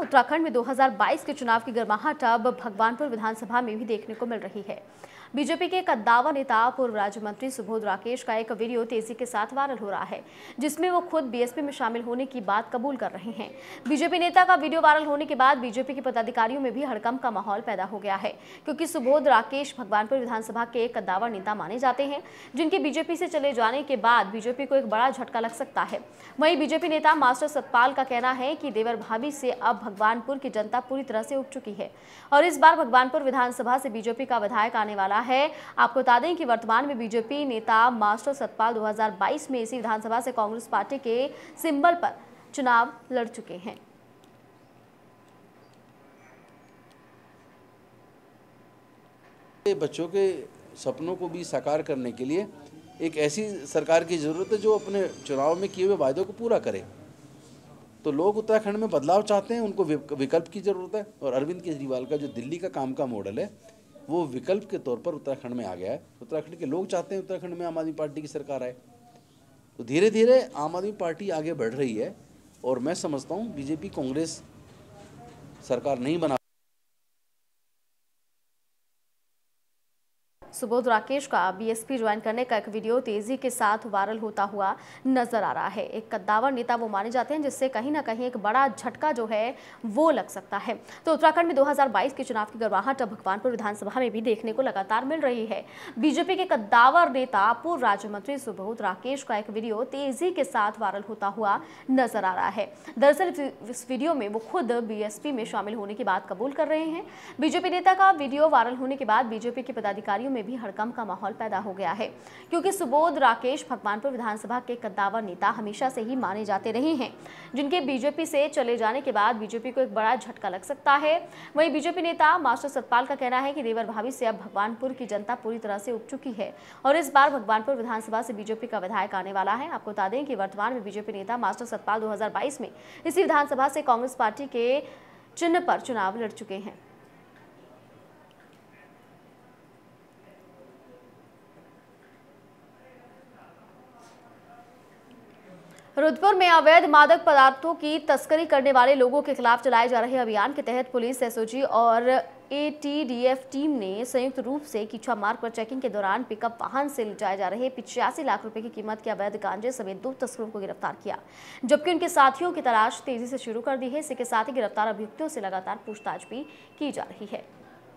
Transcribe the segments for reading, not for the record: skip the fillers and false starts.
उत्तराखंड में 2022 के चुनाव की गर्माहट अब भगवानपुर विधानसभा में भी देखने को मिल रही है। बीजेपी के कद्दावर नेता पूर्व राज्य मंत्री सुबोध राकेश का एक वीडियो तेजी के साथ वायरल हो रहा है, जिसमें वो खुद बीएसपी में शामिल होने की बात कबूल कर रहे हैं। बीजेपी नेता का वीडियो वायरल होने के बाद बीजेपी के पदाधिकारियों में भी हड़कंप का माहौल पैदा हो गया है, क्योंकि सुबोध राकेश भगवानपुर विधानसभा के एक कद्दावर नेता माने जाते हैं, जिनके बीजेपी से चले जाने के बाद बीजेपी को एक बड़ा झटका लग सकता है। वहीं बीजेपी नेता मास्टर सतपाल का कहना है कि देवर भाभी से अब भगवानपुर की जनता पूरी तरह से उब चुकी है और इस बार भगवानपुर विधानसभा से बीजेपी का विधायक आने वाला है। आपको बता दें कि वर्तमान में बीजेपी नेता मास्टर सतपाल 2022 में इसी विधानसभा से कांग्रेस पार्टी के सिंबल पर चुनाव लड़ चुके हैं। बच्चों के सपनों को भी साकार करने के लिए एक ऐसी सरकार की जरूरत है जो अपने चुनाव में किए हुए वायदों को पूरा करे। तो लोग उत्तराखंड में बदलाव चाहते हैं, उनको विकल्प की जरूरत है और अरविंद केजरीवाल का जो दिल्ली का काम का मॉडल है वो विकल्प के तौर पर उत्तराखंड में आ गया है। उत्तराखंड के लोग चाहते हैं उत्तराखंड में आम आदमी पार्टी की सरकार आए। तो धीरे धीरे आम आदमी पार्टी आगे बढ़ रही है और मैं समझता हूँ बीजेपी कांग्रेस सरकार नहीं बना। सुबोध राकेश का बीएसपी ज्वाइन करने का एक वीडियो तेजी के साथ वायरल होता हुआ नजर आ रहा है। एक कद्दावर नेता वो माने जाते हैं जिससे कहीं ना कहीं एक बड़ा झटका जो है वो लग सकता है। तो उत्तराखंड में 2022 के चुनाव की गर्माहट अब भगवानपुर विधानसभा में भी देखने को लगातार मिल रही है। बीजेपी के कद्दावर नेता पूर्व राज्य मंत्री सुबोध राकेश का एक वीडियो तेजी के साथ वायरल होता हुआ नजर आ रहा है। दरअसल इस वीडियो में वो खुद बीएसपी में शामिल होने की बात कबूल कर रहे हैं। बीजेपी नेता का वीडियो वायरल होने के बाद बीजेपी के पदाधिकारियों में भी हड़कंप का माहौल पैदा हो गया है, क्योंकि सुबोध राकेश भगवानपुर विधानसभा के कद्दावर नेता हमेशा से ही माने जाते रहे हैं, जिनके बीजेपी से चले जाने के बाद बीजेपी को एक बड़ा झटका लग सकता है। वहीं बीजेपी नेता मास्टर सतपाल का कहना है कि देवर भाभी से अब भगवानपुर की जनता पूरी तरह से उब चुकी है और इस बार भगवानपुर विधानसभा से बीजेपी का विधायक आने वाला है। आपको बता दें कि वर्तमान में बीजेपी नेता मास्टर सतपाल 2022 में इसी विधानसभा से कांग्रेस पार्टी के चिन्ह पर चुनाव लड़ चुके हैं। रुद्रपुर में अवैध मादक पदार्थों की तस्करी करने वाले लोगों के खिलाफ चलाए जा रहे अभियान के तहत पुलिस, एसओजी और एटीडीएफ टीम ने संयुक्त रूप से कीछा मार्ग पर चेकिंग के दौरान पिकअप वाहन से ले जाए जा रहे 85 लाख रुपए की कीमत के अवैध गांजे समेत 2 तस्करों को गिरफ्तार किया, जबकि उनके साथियों की तलाश तेजी से शुरू कर दी है। इसी के साथ ही गिरफ्तार अभियुक्तों से लगातार पूछताछ भी की जा रही है।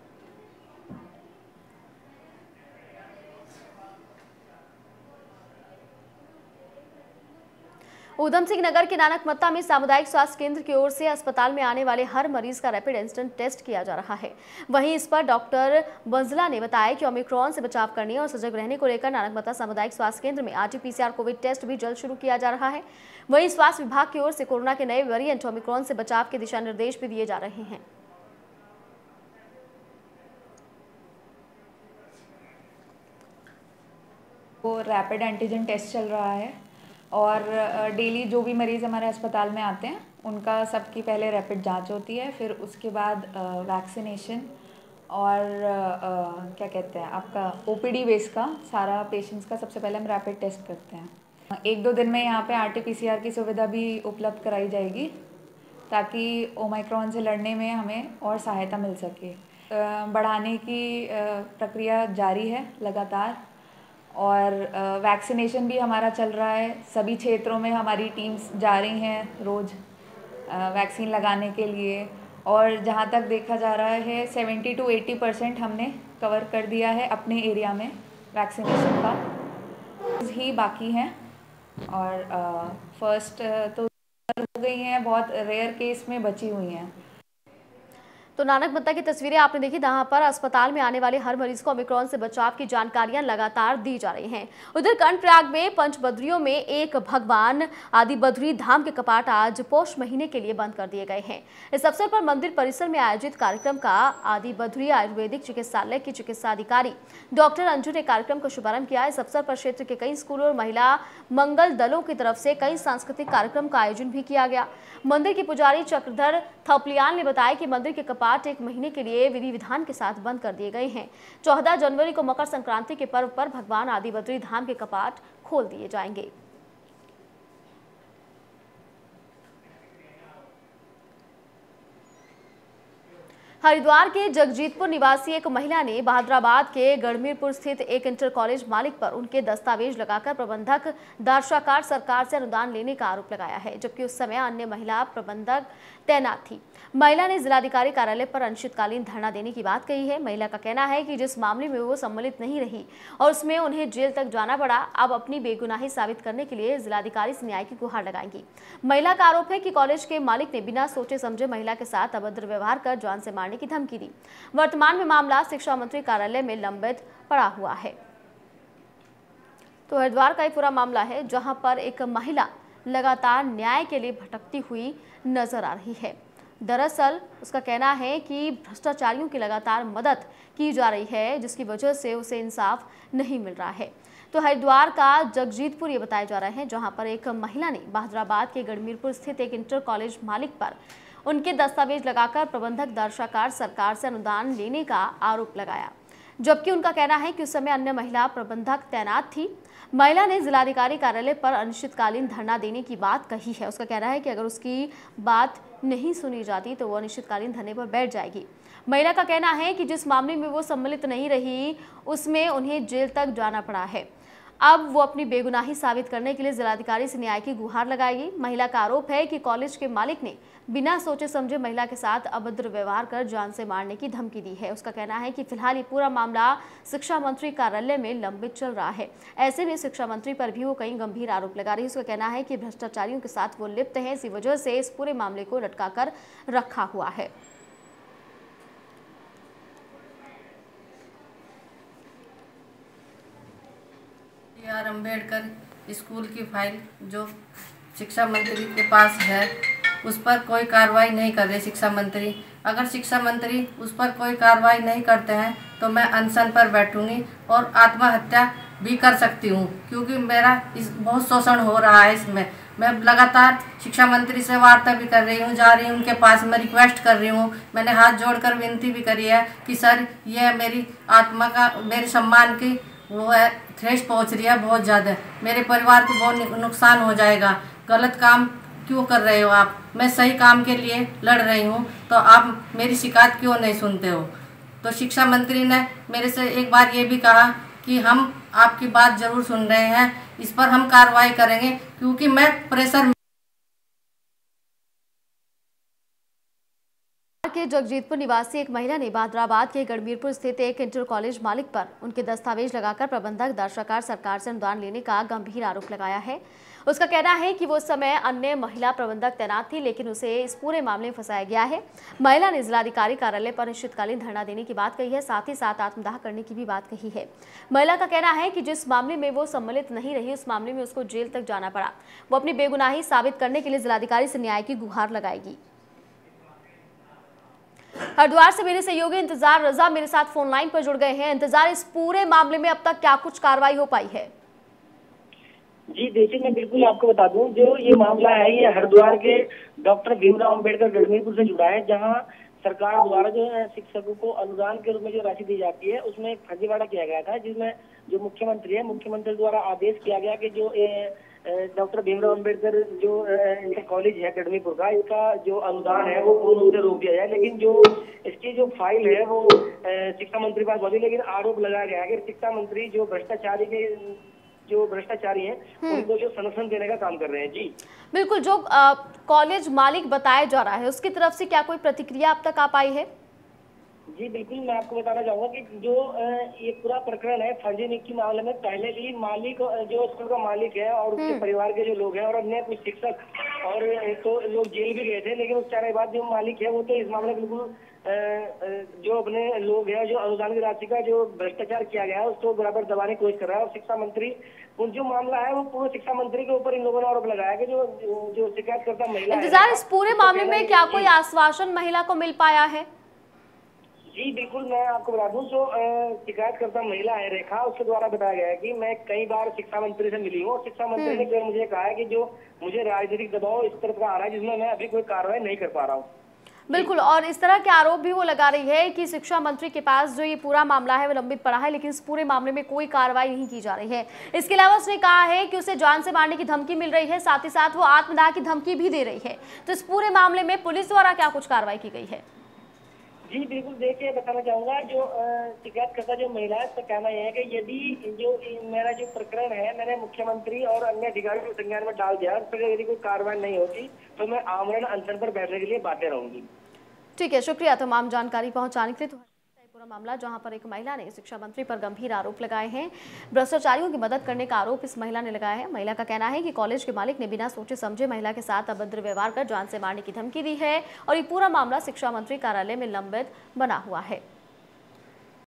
ऊधम सिंह नगर के नानकमत्ता में सामुदायिक स्वास्थ्य केंद्र की ओर से अस्पताल में आने वाले हर मरीज का रैपिड एंटीजन टेस्ट किया जा रहा है। वहीं इस पर डॉक्टर बंजला ने बताया कि ओमिक्रॉन से बचाव करने और सजग रहने को लेकर नानकमत्ता सामुदायिक स्वास्थ्य केंद्र में आरटी-पीसीआर कोविड टेस्ट भी जल्द शुरू किया जा रहा है। वहीं स्वास्थ्य विभाग की ओर से कोरोना के नए वेरिएंट ओमिक्रॉन से बचाव के दिशा निर्देश भी दिए जा रहे हैं। वो रैपिड एंटीजन टेस्ट चल रहा है और डेली जो भी मरीज़ हमारे अस्पताल में आते हैं उनका सबकी पहले रैपिड जांच होती है, फिर उसके बाद वैक्सीनेशन और क्या कहते हैं आपका ओपीडी बेस का सारा पेशेंट्स का सबसे पहले हम रैपिड टेस्ट करते हैं। 1-2 दिन में यहाँ पे आरटी-पीसीआर की सुविधा भी उपलब्ध कराई जाएगी ताकि ओमिक्रॉन से लड़ने में हमें और सहायता मिल सके। बढ़ाने की प्रक्रिया जारी है लगातार और वैक्सीनेशन भी हमारा चल रहा है। सभी क्षेत्रों में हमारी टीम्स जा रही हैं रोज़ वैक्सीन लगाने के लिए और जहाँ तक देखा जा रहा है 70 to 80% हमने कवर कर दिया है अपने एरिया में वैक्सीनेशन का। ही बाकी हैं और फर्स्ट तो हो गई हैं, बहुत रेयर केस में बची हुई हैं। तो नानकमत्ता की तस्वीरें आपने देखी, जहां पर अस्पताल में आने वाले हर मरीज को ओमिक्रॉन से बचाव की जानकारियां लगातार दी जा रही हैं। उधर कर्णप्रयाग में पंचबद्रियों में एक भगवान आदिबद्री धाम के कपाट आज पौष महीने के लिए बंद कर दिए गए हैं। इस अवसर पर मंदिर परिसर में आयोजित कार्यक्रम का आदिबद्री आयुर्वेदिक चिकित्सालय की चिकित्सा अधिकारी डॉक्टर अंजू ने कार्यक्रम का शुभारंभ किया। इस अवसर पर क्षेत्र के कई स्कूलों और महिला मंगल दलों की तरफ से कई सांस्कृतिक कार्यक्रम का आयोजन भी किया गया। मंदिर के पुजारी चक्रधर थपलियाल ने बताया कि मंदिर के कपाट 1 महीने के लिए विधि विधान के साथ बंद कर दिए गए हैं। 14 जनवरी को मकर संक्रांति के पर्व पर भगवान आदिबद्री धाम के कपाट खोल दिए जाएंगे। हरिद्वार के जगजीतपुर निवासी एक महिला ने बहादुराबाद के गढ़मीरपुर स्थित एक इंटर कॉलेज मालिक पर उनके दस्तावेज लगाकर प्रबंधक दार्शाकार सरकार से अनुदान लेने का आरोप लगाया है, जबकि उस समय अन्य महिला प्रबंधक तैनात थी। महिला ने जिलाधिकारी कार्यालय पर अनिश्चितकालीन धरना देने की बात कही है। महिला का कहना है कि जिस मामले में वो सम्मिलित नहीं रही और उसमें उन्हें जेल तक जाना पड़ा, अब अपनी बेगुनाही साबित करने के लिए जिलाधिकारी से न्याय की गुहार लगाएंगी। महिला का आरोप है कि कॉलेज के मालिक ने बिना सोचे समझे महिला के साथ अभद्र व्यवहार कर जान से मारने की धमकी दी। वर्तमान में मामला शिक्षा मंत्री कार्यालय में लंबित पड़ा हुआ है। तो हरिद्वार का एक पूरा मामला है, जहां पर एक महिला लगातार न्याय के लिए भटकती हुई नजर आ रही है। दरअसल उसका कहना है कि भ्रष्टाचारियों की लगातार मदद की जा रही है, जिसकी वजह से उसे इंसाफ नहीं मिल रहा है। तो हरिद्वार का जगजीतपुर ये बताया जा रहा है, जहां पर एक महिला ने बहादुराबाद के गढ़मीरपुर स्थित एक इंटर कॉलेज मालिक पर उनके दस्तावेज लगाकर प्रबंधक दार्शाकार सरकार से अनुदान लेने का आरोप लगाया, जबकि उनका कहना है कि उस समय अन्य महिला प्रबंधक तैनात थी। महिला ने जिलाधिकारी कार्यालय पर अनिश्चितकालीन धरना देने की बात कही है। उसका कहना है कि अगर उसकी बात नहीं सुनी जाती तो वो अनिश्चितकालीन धरने पर बैठ जाएगी। महिला का कहना है कि जिस मामले में वो सम्मिलित नहीं रही उसमें उन्हें जेल तक जाना पड़ा है। अब वो अपनी बेगुनाही साबित करने के लिए जिलाधिकारी से न्याय की गुहार लगाएगी। महिला का आरोप है कि कॉलेज के मालिक ने बिना सोचे समझे महिला के साथ अभद्र व्यवहार कर जान से मारने की धमकी दी है। उसका कहना है कि फिलहाल ये पूरा मामला शिक्षा मंत्री कार्यालय में लंबित चल रहा है। ऐसे में शिक्षा मंत्री पर भी वो कई गंभीर आरोप लगा रही है। उसका कहना है कि भ्रष्टाचारियों के साथ वो लिप्त है, इसी वजह से इस पूरे मामले को लटका कर रखा हुआ है। अम्बेडकर स्कूल की फाइल जो शिक्षा मंत्री के पास है उस पर कोई कार्रवाई नहीं कर रहे शिक्षा मंत्री। अगर शिक्षा मंत्री उस पर कोई कार्रवाई नहीं करते हैं तो मैं अनशन पर बैठूंगी और आत्महत्या भी कर सकती हूँ, क्योंकि मेरा बहुत शोषण हो रहा है। इसमें मैं लगातार शिक्षा मंत्री से वार्ता भी कर रही हूँ, जा रही हूँ उनके पास, मैं रिक्वेस्ट कर रही हूँ। मैंने हाथ जोड़कर विनती भी करी है कि सर ये मेरी आत्मा का, मेरे सम्मान की वो है ठेस पहुँच रही है बहुत ज़्यादा, मेरे परिवार को बहुत नुकसान हो जाएगा। गलत काम क्यों कर रहे हो आप? मैं सही काम के लिए लड़ रही हूँ, तो आप मेरी शिकायत क्यों नहीं सुनते हो? तो शिक्षा मंत्री ने मेरे से एक बार ये भी कहा कि हम आपकी बात ज़रूर सुन रहे हैं, इस पर हम कार्रवाई करेंगे, क्योंकि मैं प्रेशर के जगजीतपुर निवासी एक महिला ने बहादुराबाद के गढ़मीरपुर स्थित एक इंटर कॉलेज मालिक पर उनके दस्तावेज लगाकर प्रबंधक दार्शाकार सरकार से अनुदान लेने का गंभीर आरोप लगाया है। उसका कहना है कि वो उस समय अन्य महिला प्रबंधक तैनात थी, लेकिन उसे इस पूरे मामले में फंसाया गया है। महिला ने जिलाधिकारी कार्यालय पर अनिश्चितकालीन धरना देने की बात कही है, साथ ही साथ आत्मदाह करने की भी बात कही है। महिला का कहना है कि जिस मामले में वो सम्मिलित नहीं रही उस मामले में उसको जेल तक जाना पड़ा। वो अपनी बेगुनाही साबित करने के लिए जिलाधिकारी से न्याय की गुहार लगाएगी। हरिद्वार से मेरे सहयोगी इंतजार रजा मेरे साथ फोन लाइन पर जुड़ गए हैं। इंतजार, इस पूरे मामले में अब तक क्या कुछ कार्रवाई हो पाई है? जी देखिए, मैं बिल्कुल आपको बता दूं, जो ये मामला है ये हरिद्वार के डॉक्टर भीमराव अंबेडकर गढ़मीरपुर से जुड़ा है, जहां सरकार द्वारा जो है शिक्षकों को अनुदान के रूप में जो राशि दी जाती है उसमें फर्जीवाड़ा किया गया था, जिसमें जो मुख्यमंत्री द्वारा आदेश किया गया कि जो डॉक्टर भीमराव अंबेडकर जो इंटर कॉलेज है गढ़मीरपुर का, इसका जो अनुदान है वो पूर्ण रूप से रोक दिया जाए। लेकिन जो इसकी जो फाइल है वो शिक्षा मंत्री के पास पहुंची, लेकिन आरोप लगाया गया है कि शिक्षा मंत्री जो भ्रष्टाचारी हैं उनको जो संरक्षण देने का काम कर रहे हैं। जी बिल्कुल, जो कॉलेज मालिक बताया जा रहा है उसकी तरफ से क्या कोई प्रतिक्रिया अब तक आ पाई है? जी बिल्कुल, मैं आपको बताना चाहूंगा कि जो ये पूरा प्रकरण है फर्जी नियुक्ति मामले में पहले भी मालिक, जो स्कूल का मालिक है और उसके परिवार के जो लोग हैं और अन्य कुछ शिक्षक और तो लोग जेल भी गए थे, लेकिन उस चार बाद जो मालिक है वो तो इस मामले में बिल्कुल जो अपने लोग हैं, जो अनुदान की राशि का जो भ्रष्टाचार किया गया है उसको बराबर दबाने की कोशिश कर रहा है। और शिक्षा मंत्री, जो मामला है वो पूरे शिक्षा मंत्री के ऊपर इन लोगों ने आरोप लगाया कि जो शिकायतकर्ता महिला है। इंतजार, इस पूरे मामले में क्या कोई आश्वासन महिला को मिल पाया है? जी बिल्कुल, मैं आपको बता दूं, जो शिकायतकर्ता महिला है रेखा, उसके द्वारा बताया गया है कि मैं कई बार शिक्षा मंत्री से मिली हूँ और शिक्षा मंत्री ने केवल मुझे कहा है कि जो मुझे राजनीतिक दबाव इस तरह का आ रहा है जिसमें मैं अभी कोई कार्रवाई नहीं कर पा रहा हूँ। बिल्कुल, और इस तरह के आरोप भी वो लगा रही है कि शिक्षा मंत्री के पास जो ये पूरा मामला है वो लंबित पड़ा है, लेकिन इस पूरे मामले में कोई कार्रवाई नहीं की जा रही है। इसके अलावा उसने कहा है कि उसे जान से मारने की धमकी मिल रही है, साथ ही साथ वो आत्मदाह की धमकी भी दे रही है। तो इस पूरे मामले में पुलिस द्वारा क्या कुछ कार्रवाई की गई है? जी बिल्कुल, देखिए बताना चाहूँगा जो शिकायतकर्ता जो महिला है उसका कहना यह है कि यदि जो मेरा जो प्रकरण है मैंने मुख्यमंत्री और अन्य अधिकारियों के संज्ञान में डाल दिया, उस पर यदि कोई कार्रवाई नहीं होती तो मैं आमरण अनशन पर बैठने के लिए बाध्य रहूंगी। ठीक है, शुक्रिया तमाम जानकारी पहुंचाने के लिए। तो पूरा मामला जहां पर एक महिला ने शिक्षा मंत्री पर गंभीर आरोप लगाए हैं, भ्रष्टाचारियों की मदद करने का आरोप इस महिला ने लगाया है। महिला का कहना है कि कॉलेज के मालिक ने बिना सोचे समझे महिला के साथ अभद्र व्यवहार कर जान से मारने की धमकी दी है और ये पूरा मामला शिक्षा मंत्री कार्यालय में लंबित बना हुआ है।